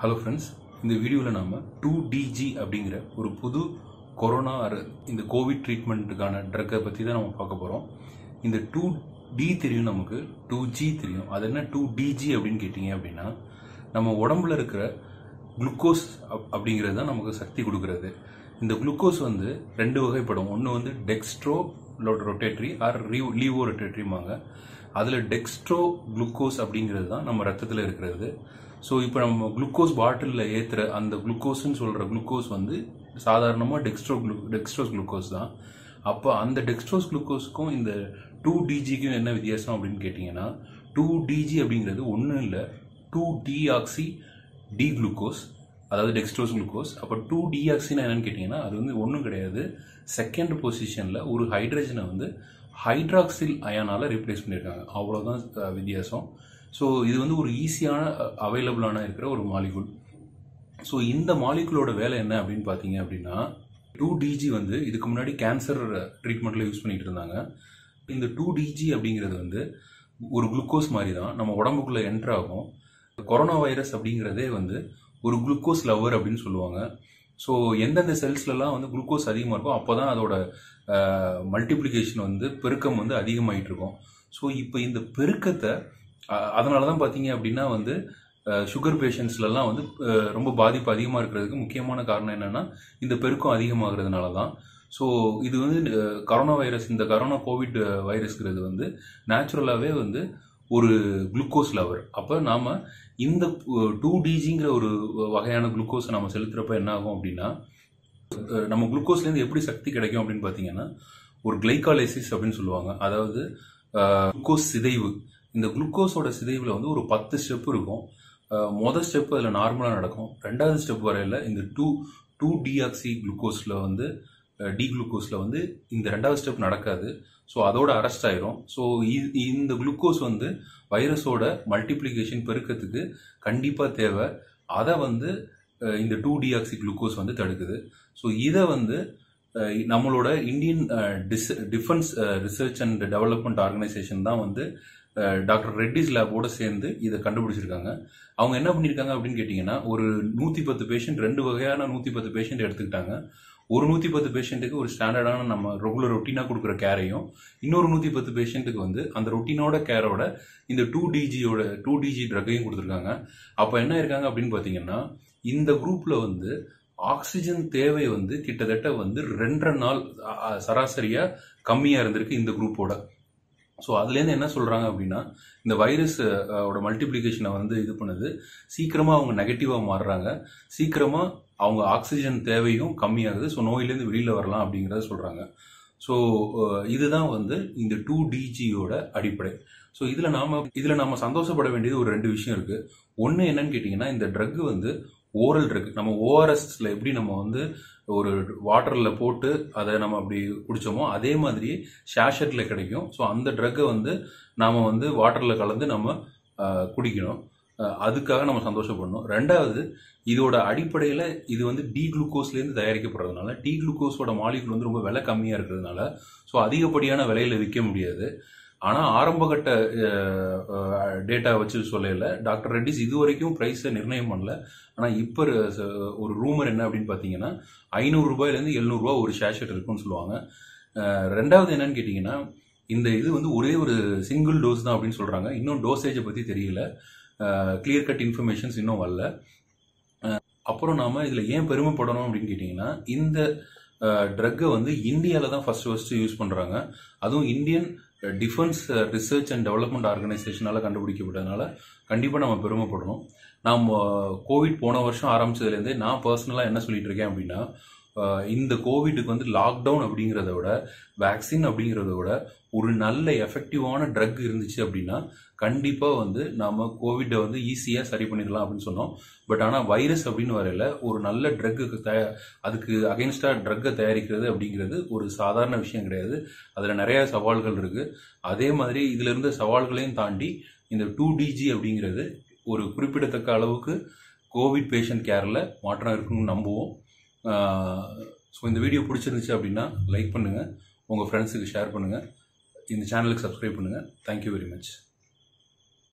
Hello friends, இந்த வீடியோவில் நாம் 2DG அப்படிங்கிற ஒரு புது கொரோனா இந்த கோவிட் ட்ரீட்மெண்ட்டுக்கான ட்ரக்கை பற்றி தான் நம்ம பார்க்க போகிறோம். இந்த 2D தெரியும், நமக்கு 2G தெரியும். அது என்ன 2DG அப்படின்னு கேட்டிங்க அப்படின்னா, நம்ம உடம்புல இருக்கிற குளுக்கோஸ் அப்படிங்கிறது தான் நமக்கு சக்தி கொடுக்கறது. இந்த குளுக்கோஸ் வந்து ரெண்டு வகைப்படும். ஒன்று வந்து டெக்ஸ்ட்ரோ ரொட்டேட்டரி ஆர் லீவோ ரொட்டேட்டரிமாங்க. அதில் டெக்ஸ்ட்ரோ குளுக்கோஸ் அப்படிங்கிறது தான் நம்ம ரத்தத்தில் இருக்கிறது. ஸோ இப்போ நம்ம குளுக்கோஸ் பாட்டிலில் ஏற்றுற அந்த குளுக்கோஸ்ன்னு சொல்கிற குளுக்கோஸ் வந்து சாதாரணமாக டெக்ஸ்ட்ரோஸ் குளுக்கோஸ் தான். அப்போ அந்த டெக்ஸ்ட்ரோஸ் குளுக்கோஸுக்கும் இந்த 2DGக்கும் என்ன வித்தியாசம் அப்படின்னு கேட்டிங்கன்னா, 2DG அப்படிங்கிறது ஒன்றும் இல்லை, 2-டிஆக்சி டி குளுக்கோஸ், அதாவது டெக்ஸ்ட்ரோஸ் குளுக்கோஸ். அப்போ 2-டிஆக்சின்னா என்னன்னு கேட்டிங்கன்னா, அது வந்து ஒன்றும் கிடையாது, செகண்ட் பொசிஷனில் ஒரு ஹைட்ரஜனை வந்து ஹைட்ராக்சில் அயானால் ரீப்ளேஸ் பண்ணியிருக்காங்க. அவ்வளோதான் வித்தியாசம். ஸோ இது வந்து ஒரு ஈஸியான அவைலபிளான இருக்கிற ஒரு மாலிகுல். ஸோ இந்த மாலிகுலோட வேலை என்ன அப்படின்னு பார்த்தீங்க அப்படின்னா, 2DG வந்து இதுக்கு முன்னாடி கேன்சர் ட்ரீட்மெண்ட்டில் யூஸ் பண்ணிட்டு இருந்தாங்க. இந்த 2DG அப்படிங்கிறது வந்து ஒரு குளுக்கோஸ் மாதிரி தான், நம்ம உடம்புக்குள்ளே என்ட்ரு ஆகும். கொரோனா வைரஸ் அப்படிங்கிறதே வந்து ஒரு குளுக்கோஸ் லவர் அப்படின்னு சொல்லுவாங்க. ஸோ எந்தெந்த செல்ஸ்லலாம் வந்து குளுக்கோஸ் அதிகமாக இருக்கும் அப்போ தான் அதோட மல்டிப்ளிகேஷன் வந்து பெருக்கம் வந்து அதிகமாகிட்டு இருக்கும். ஸோ இப்போ இந்த பெருக்கத்தை அதனால தான் பார்த்தீங்க அப்படின்னா வந்து சுகர் பேஷண்ட்ஸ்லாம் வந்து ரொம்ப பாதிப்பு அதிகமாக இருக்கிறதுக்கு முக்கியமான காரணம் என்னென்னா, இந்த பெருக்கம் அதிகமாகிறதுனால தான். ஸோ இது வந்து கொரோனா வைரஸ், இந்த கொரோனா கோவிட் வைரஸ்ங்கிறது வந்து நேச்சுரலாகவே வந்து ஒரு குளுக்கோஸ் லவர். அப்போ நாம் இந்த 2DGங்கிற ஒரு வகையான குளுக்கோஸை நம்ம செலுத்துகிறப்ப என்ன ஆகும் அப்படின்னா, நம்ம குளுக்கோஸ்லேருந்து எப்படி சக்தி கிடைக்கும் அப்படின்னு பார்த்தீங்கன்னா, ஒரு கிளைகாலைசிஸ் அப்படின்னு சொல்லுவாங்க. அதாவது குளுக்கோஸ் சிதைவு. இந்த குளுக்கோஸோட சிதைவில் வந்து ஒரு 10 ஸ்டெப் இருக்கும். மொதல் ஸ்டெப் அதில் நார்மலாக நடக்கும். ரெண்டாவது ஸ்டெப் வரையில் இந்த 2-டிஆக்சி குளுக்கோஸில் வந்து டி குளுக்கோஸில் வந்து இந்த ரெண்டாவது ஸ்டெப் நடக்காது. ஸோ அதோட அரெஸ்ட் ஆயிரும். ஸோ இந்த குளுக்கோஸ் வந்து வைரஸோட மல்டிப்ளிகேஷன் பெருக்கத்துக்கு கண்டிப்பாக தேவை. அதை வந்து இந்த 2-டிஆக்சி குளுக்கோஸ் வந்து தடுக்குது. ஸோ இதை வந்து நம்மளோட Indian defence research and development organisation தான் வந்து டாக்டர் ரெட்டிஸ் லேபோட சேர்ந்து இதை கண்டுபிடிச்சிருக்காங்க. அவங்க என்ன பண்ணியிருக்காங்க அப்படின்னு கேட்டிங்கன்னா, ஒரு 110 பேஷண்ட், 2 வகையான 110 பேஷண்ட் எடுத்துக்கிட்டாங்க. ஒரு 110 பேஷண்ட்டுக்கு ஒரு ஸ்டாண்டர்டான நம்ம ரெகுலர் ரொட்டீனாக கொடுக்குற கேரையும், இன்னொரு 110 பேஷண்ட்டுக்கு வந்து அந்த ரொட்டீனோட கேரோட இந்த 2DG ட்ரக்கையும் கொடுத்துருக்காங்க. அப்போ என்ன இருக்காங்க அப்படின்னு பார்த்தீங்கன்னா, இந்த குரூப்பில் வந்து ஆக்சிஜன் தேவை வந்து கிட்டத்தட்ட வந்து 2.5 நாள் சராசரியாக கம்மியாக இருந்திருக்கு இந்த குரூப்போட. ஸோ அதுலேருந்து என்ன சொல்கிறாங்க அப்படின்னா, இந்த வைரஸோட மல்டிப்ளிகேஷனை வந்து இது பண்ணுது, சீக்கிரமாக அவங்க நெகட்டிவாக மாறுறாங்க, சீக்கிரமாக அவங்க ஆக்சிஜன் தேவையும் கம்மியாகுது. ஸோ நோயிலேருந்து வெளியில் வரலாம் அப்படிங்கிறத சொல்கிறாங்க. ஸோ இதுதான் வந்து இந்த 2DGயோட அடிப்படை. ஸோ இதில் நாம் சந்தோஷப்பட வேண்டியது ஒரு 2 விஷயம் இருக்குது. ஒன்று என்னன்னு கேட்டிங்கன்னா, இந்த ட்ரக் வந்து ஓரல் ட்ரக். நம்ம ஓஆர்எஸ்ல எப்படி நம்ம வந்து ஒரு வாட்டரில் போட்டு அதை நம்ம அப்படி குடித்தோமோ அதே மாதிரி ஷேஷட்டில் கிடைக்கும். ஸோ அந்த ட்ரக்கை வந்து நாம் வந்து வாட்டரில் கலந்து நம்ம குடிக்கணும். அதுக்காக நம்ம சந்தோஷப்படணும். ரெண்டாவது, இதோட அடிப்படையில் இது வந்து டி குளுக்கோஸ்லேருந்து தயாரிக்கப்படுறதுனால, டி குளுக்கோஸோட மாலிகுல் வந்து ரொம்ப விலை கம்மியாக இருக்கிறதுனால ஸோ அதிகப்படியான விலையில் விற்க முடியாது. ஆனால் ஆரம்பகட்ட டேட்டா வச்சு சொல்லல, டாக்டர் ரெட்டிஸ் இது வரைக்கும் ப்ரைஸை நிர்ணயம் பண்ணல. ஆனால் இப்போ ஒரு ரூமர் என்ன அப்படின்னு பார்த்தீங்கன்னா, 500 ரூபாயிலேருந்து 700 ரூபா ஒரு ஷேஷட் இருக்குன்னு சொல்லுவாங்க. ரெண்டாவது என்னன்னு கேட்டிங்கன்னா, இந்த இது வந்து ஒரே ஒரு சிங்கிள் டோஸ் தான் அப்படின்னு சொல்கிறாங்க. இன்னும் டோசேஜை பற்றி தெரியல, கிளியர் கட் இன்ஃபர்மேஷன்ஸ் இன்னும் வரல. அப்புறம் நாம் இதில் ஏன் பெருமைப்படணும் அப்படின்னு கேட்டிங்கன்னா, இந்த ட்ரக்கை வந்து இந்தியாவில் தான் ஃபர்ஸ்ட் யூஸ் பண்ணுறாங்க. அதுவும் Indian defence research and development ஆர்கனைசேஷனால் கண்டுபிடிக்கப்பட்டதுனால கண்டிப்பாக நம்ம பெருமைப்படணும். நாம் கோவிட் போன வருஷம் ஆரம்பிச்சதுலேருந்தே நான் பர்சனலாக என்ன சொல்லிட்டு இருக்கேன் அப்படின்னா, இந்த கோவிட்டுக்கு வந்து லாக்டவுன் அப்படிங்கிறத விட, வேக்சின் அப்படிங்கிறத விட ஒரு நல்ல எஃபெக்டிவான ட்ரக் இருந்துச்சு அப்படின்னா கண்டிப்பாக வந்து நம்ம கோவிட்டை வந்து ஈஸியாக சரி பண்ணிடலாம் அப்படின்னு சொன்னோம். பட் ஆனால் வைரஸ் அப்படின்னு வரையில ஒரு நல்ல ட்ரக்கு அதுக்கு அகெயின்ஸ்டாக ட்ரக்கை தயாரிக்கிறது அப்படிங்கிறது ஒரு சாதாரண விஷயம் கிடையாது. அதில் நிறைய சவால்கள் இருக்குது. அதே மாதிரி இதில் இருந்த சவால்களையும் தாண்டி இந்த 2DG அப்படிங்கிறது ஒரு குறிப்பிடத்தக்க அளவுக்கு கோவிட் பேஷண்ட் கேரில் மாற்றம் இருக்குன்னு நம்புவோம். ஸோ இந்த வீடியோ பிடிச்சிருந்துச்சு அப்படின்னா லைக் பண்ணுங்கள், உங்கள் ஃப்ரெண்ட்ஸுக்கு ஷேர் பண்ணுங்கள், இந்த சேனலுக்கு சப்ஸ்கிரைப் பண்ணுங்கள். Thank you very much.